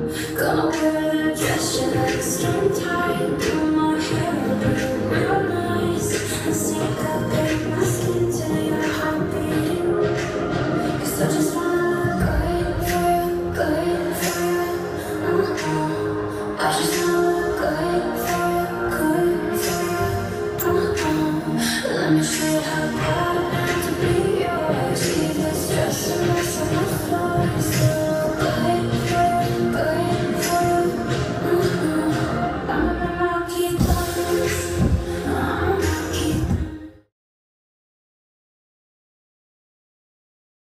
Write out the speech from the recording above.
Gonna wear the dress you like, skin tight. Do my hair real nice and sneak up in my skin till your heart beating. 'Cause I just wanna look good for you. I just wanna look good for you. Let me show you.